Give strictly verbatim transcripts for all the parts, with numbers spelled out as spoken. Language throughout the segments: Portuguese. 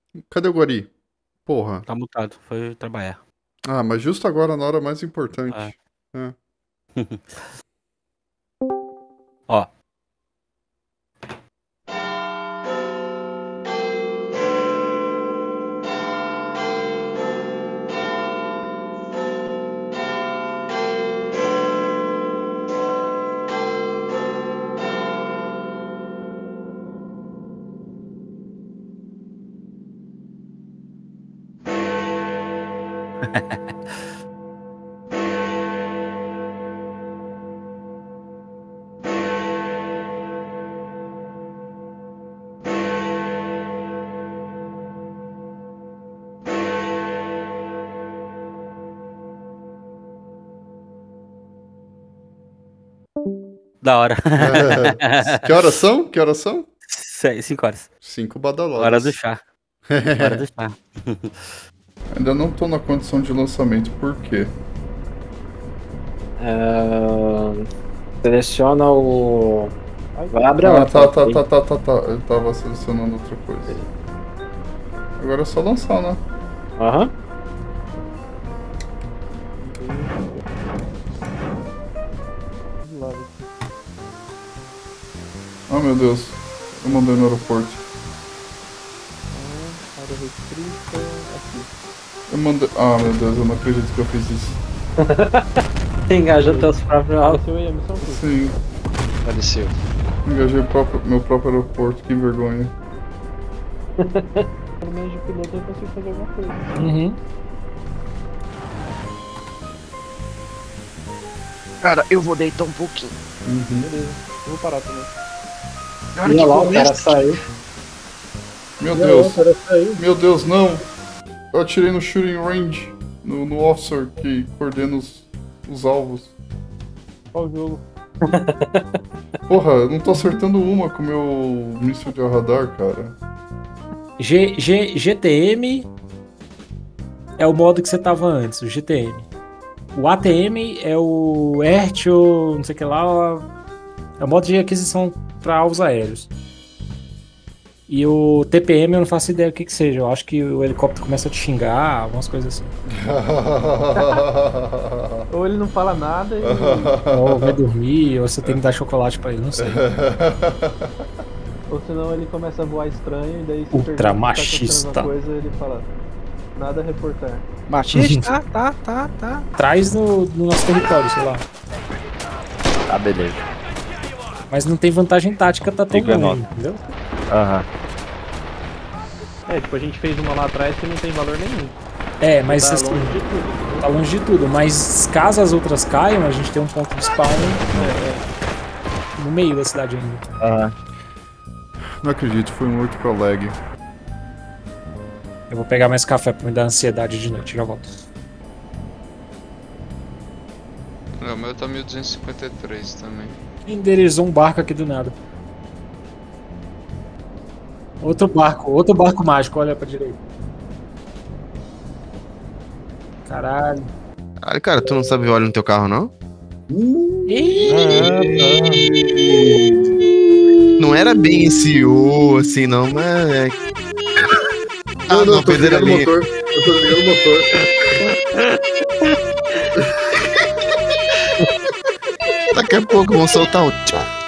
Cadê o Guari? Porra. Tá mutado, foi trabalhar. Ah, mas justo agora, na hora mais importante. É. É. Ó. Da hora. É. Que horas são? Que horas são? Seis, cinco horas. Cinco badaladas. Hora do chá. Hora do chá. Ainda não tô na condição de lançamento, por quê? Uh, seleciona o. Vai abrir ah, lá. tá, tá, tá, tá, tá, tá. Eu tava selecionando outra coisa. Agora é só lançar, né? Aham. Uhum. Ah, meu Deus. Eu mandei no aeroporto. Área restrita, aqui. Eu mandei... Ah, meu Deus, eu não acredito que eu fiz isso. Engajou teus próprios alvos. Apareceu aí a missão tudo. Sim. Apareceu. Engajei o próprio, meu próprio aeroporto, que vergonha. Pelo menos de piloto eu consigo fazer alguma coisa. Uhum. Cara, eu vou deitar um pouquinho. Uhum. Beleza, eu vou parar também. Olha lá, o cara saiu. Meu Olha Deus. lá, o cara saiu. Meu Deus, não. Eu atirei no shooting range. No, no officer que coordena os, os alvos. Qual o jogo? Porra, eu não tô acertando uma com o meu míssil de radar, cara. G, G, G T M é o modo que você tava antes, o G T M. O A T M é o E R T, ou não sei o que lá, é o modo de aquisição para alvos aéreos. E o T P M eu não faço ideia do que que seja, eu acho que o helicóptero começa a te xingar, algumas coisas assim. Ou ele não fala nada e... Ou vai dormir, ou você tem que dar chocolate pra ele, não sei. Ou senão ele começa a voar estranho e daí se Ultra pergunta se tá machista. acontecendo alguma coisa ele fala nada a reportar. Machista? tá, tá, tá. Traz no, no nosso território, sei lá. Tá, beleza. Mas não tem vantagem tática, tá tão ruim, entendeu? Aham. É, tipo, a gente fez uma lá atrás que não tem valor nenhum. É, mas Tá assim, longe de tudo. tá longe de tudo. Mas caso as outras caiam, a gente tem um ponto de spawn É, no meio da cidade ainda. Aham. Não acredito, foi um oito pra lag. Eu vou pegar mais café pra me dar ansiedade de noite, já volto. O meu tá mil duzentos e cinquenta e três também. Enderezou um barco aqui do nada. Outro barco, outro barco mágico, olha pra direita. Caralho. Caralho, cara, tu não sabe óleo no teu carro, não? Não era bem esse O, assim, não, mas é... Ah, não, não, eu tô perderam ligando o a linha. motor. Eu tô ligando o motor. Daqui a pouco vão soltar o...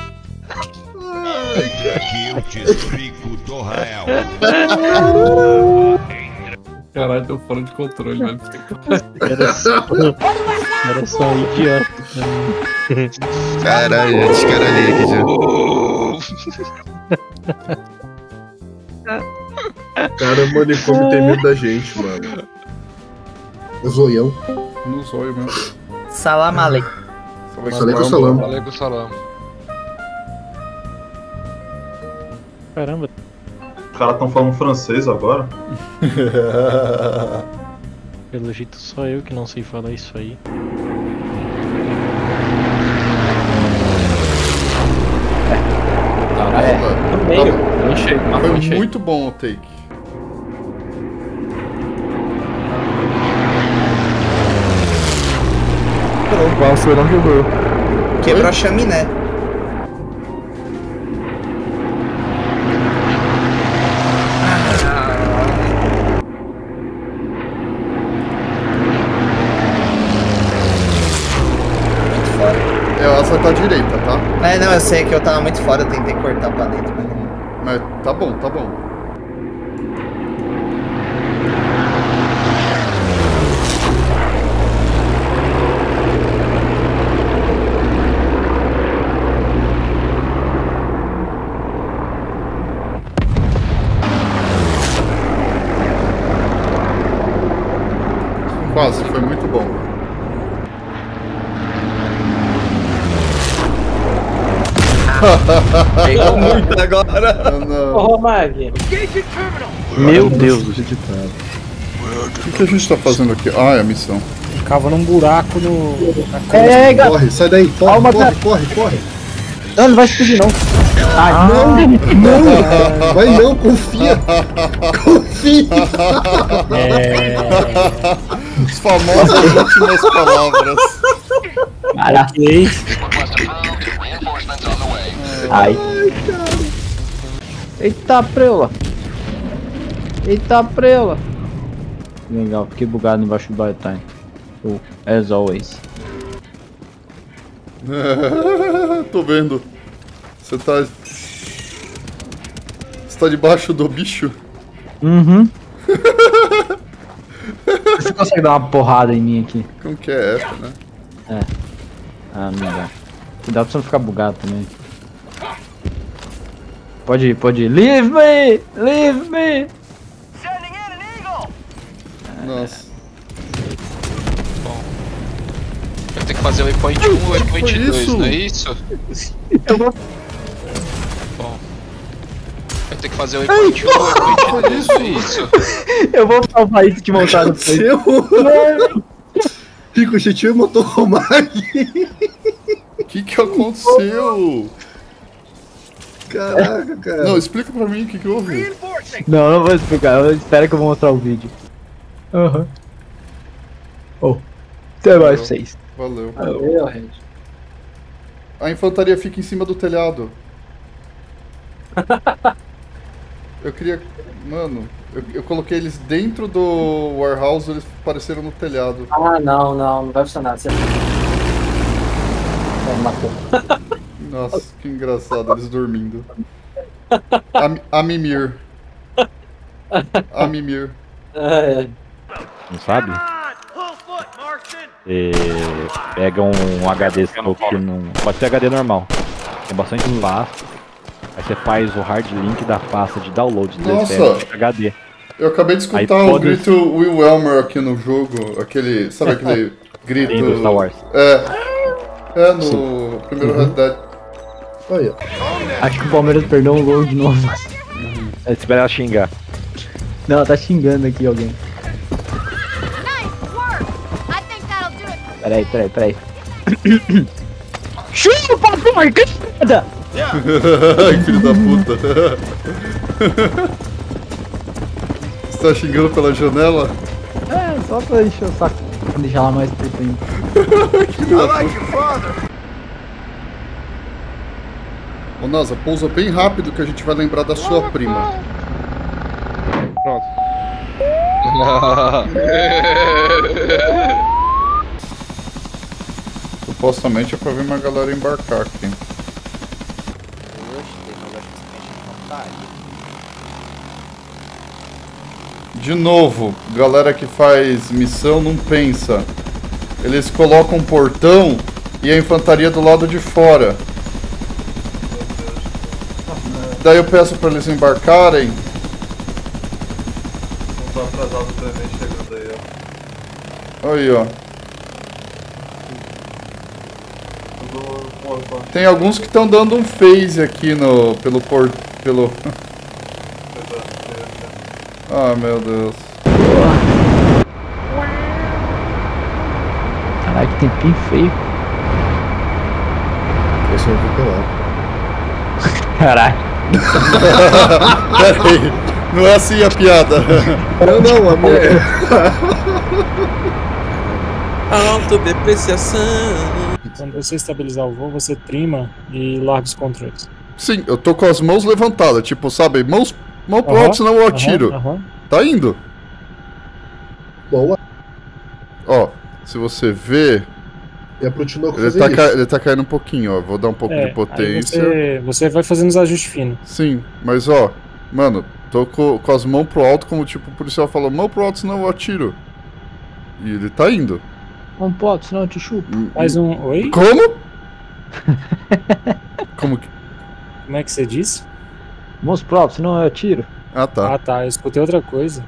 Aqui eu te explico do Rael. Caralho, tô fora de controle, velho. era só, era só um idiota. Caralho, já descaralhei aqui já. Cara, o manicômio tem medo da gente, mano. O zoião. No zóio mesmo. Salam aleikum. Aleikum salam. Aleikum salam. Caramba. Os caras tão falando francês agora? Pelo jeito só eu que não sei falar isso aí. Caralho, É, no meio. Foi cheio, mas Foi foi cheio. muito bom o take. O Valser não jogou. Quebrou a chaminé. eu sei que eu tava muito fora, eu tentei cortar pra dentro, mas não. Mas tá bom, tá bom. Quase, foi muito bom. Pegou muito agora. Ô, Mag. Meu Deus. O que, que a gente tá fazendo aqui? Ah, é a missão. Ficava num buraco no. Pega! Corre, sai daí, corre, Calma, corre, cara. corre, corre. Não, não vai explodir, não. Ah, não, não, vai não, confia. Confia. É. As famosas últimas palavras. Caraca. Ai. Eita preula. Eita preula. Legal, fiquei bugado embaixo do Baitime. Oh, as always. Tô vendo. Você tá. Você tá debaixo do bicho? Uhum. Você consegue dar uma porrada em mim aqui? Como que é F, né? É. Ah, não dá. Cuidado pra você não ficar bugado também. Pode ir, pode ir. Leave me! Leave me! Nossa. Vai ter que fazer o waypoint um e o waypoint dois, isso? não é isso? Eu vou... Bom. Vai ter que fazer o waypoint um e o waypoint dois, não é isso? Eu vou salvar isso de montar no Seu. Ricocheteou e matou o Mag. O que que aconteceu? Caraca, cara. Não, explica pra mim o que que houve. Não, não vou explicar. Eu espero que eu vou mostrar o vídeo. Aham. Uhum. Oh. Até mais vocês. Valeu. Valeu, Red. A infantaria fica em cima do telhado. Eu queria... Mano, eu, eu coloquei eles dentro do warehouse, eles apareceram no telhado. Ah, não, não. Não vai funcionar. Você... matou. Nossa, que engraçado, eles dormindo. A, a Mimir. A Mimir. É. Não sabe? Você pega um H D seu que não. Pode ser H D normal. Tem bastante espaço. Aí você faz o hard link da pasta de download de Nossa. H D. Eu acabei de escutar Aí o pode- grito Will Elmer aqui no jogo. Aquele. Sabe aquele grito. Sim, do Star Wars. É. É, no primeiro Red Dead. Olha. Acho que o Palmeiras perdeu um gol de novo. Aí espera ela xingar. Não, tá xingando aqui alguém. Peraí, peraí, peraí. Chupa, porcada! Ai, filho da puta. Você tá xingando pela janela? É, só pra encher o saco. Deixar ela mais puta ainda. Que filho da puta. Ô Nasa, pousa bem rápido que a gente vai lembrar da sua prima. Pronto. Supostamente é pra ver uma galera embarcar aqui. De novo, galera que faz missão não pensa. Eles colocam um portão e a infantaria do lado de fora. Daí eu peço pra eles embarcarem. Não tô atrasado o trem chegando aí, ó. Aí, ó. Tem alguns que estão dando um phase aqui no pelo por pelo. Ah, meu Deus. Caralho, que tempinho feio. Esse é o popular. Caralho. Pera aí, não é assim a piada. Não, não, a minha. Autodepreciação. Quando você estabilizar o voo, você trima e larga os controles. Sim, eu tô com as mãos levantadas, tipo, sabe, mãos, mão pro Aham, alto, senão eu atiro. aham, aham. Tá indo. Boa. Ó, se você vê, E é pro Tinoco Ele fazer tá, isso. ca... ele tá caindo um pouquinho, ó. Vou dar um pouco É, de potência. Aí você, você vai fazendo os ajustes finos. Sim, mas ó, mano, tô com, com as mãos pro alto, como tipo, o policial falou, mão pro alto, senão eu atiro. E ele tá indo. Um pote, senão eu te chupo. Faz um. Oi? Como? Como que. Como é que você disse? Mãos pro alto, senão eu atiro. Ah, tá. Ah, tá. Eu escutei outra coisa.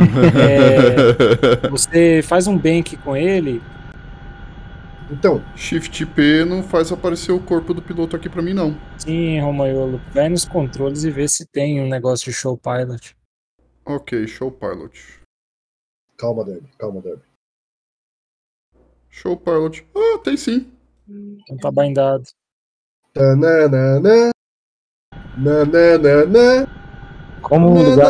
É, você faz um bank com ele. Então. Shift P não faz aparecer o corpo do piloto aqui pra mim, não. Sim, Romaiolo. Vai nos controles e vê se tem um negócio de show pilot. Ok, show pilot. Calma, Derby. Calma, Derby. Show pilot. Ah, tem sim. Não tá bindado. Tananana. Nananana. Como ligar...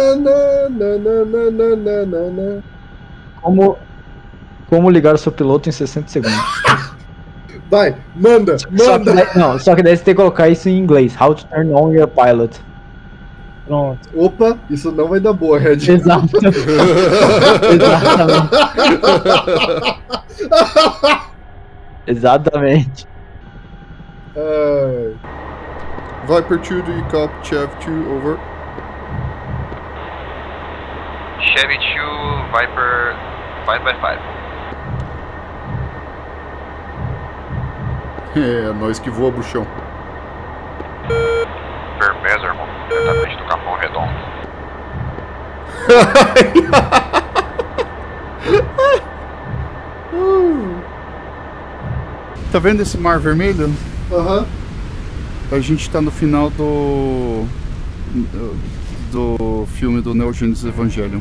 Nananana. Como... Como ligar o seu piloto em sessenta segundos. Vai, manda, Só que manda. daí, não, só que daí você tem que colocar isso em inglês. How to turn on your pilot. Pronto. Opa, isso não vai dar boa, Red. Exato. Exatamente. Exatamente. Ai. Viper two to cop, Chev two, over. Chevy two, Viper five by five. É, nós que voa, bruxão. Firmeza, irmão. Diretamente do Capão Redondo. Tá vendo esse mar vermelho? Aham. Uhum. A gente tá no final do... do filme do Neo Genesis Evangelion.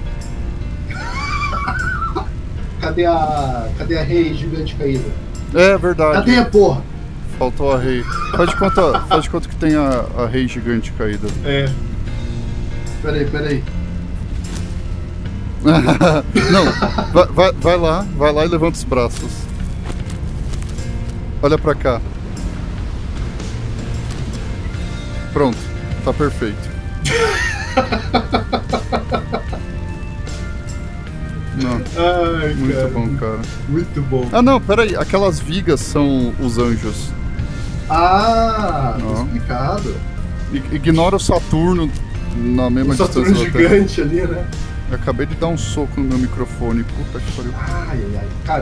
Cadê a... Cadê a rei gigante caída? É verdade. Cadê a porra? Faltou a rei. Faz de conta, faz de conta que tem a, a rei gigante caída. É. Peraí, peraí. Não, vai, vai, vai lá, vai lá e levanta os braços. Olha pra cá. Pronto, tá perfeito. Não. Ai, muito cara. bom, cara. Muito bom. Ah, não, peraí. Aquelas vigas são os anjos. Ah, tá Ó. explicado. I- Ignora o Saturno na mesma O Saturno distância da Terra. gigante ali, né? Eu acabei de dar um soco no meu microfone. Puta que pariu. Ai, ai, ai. Cara,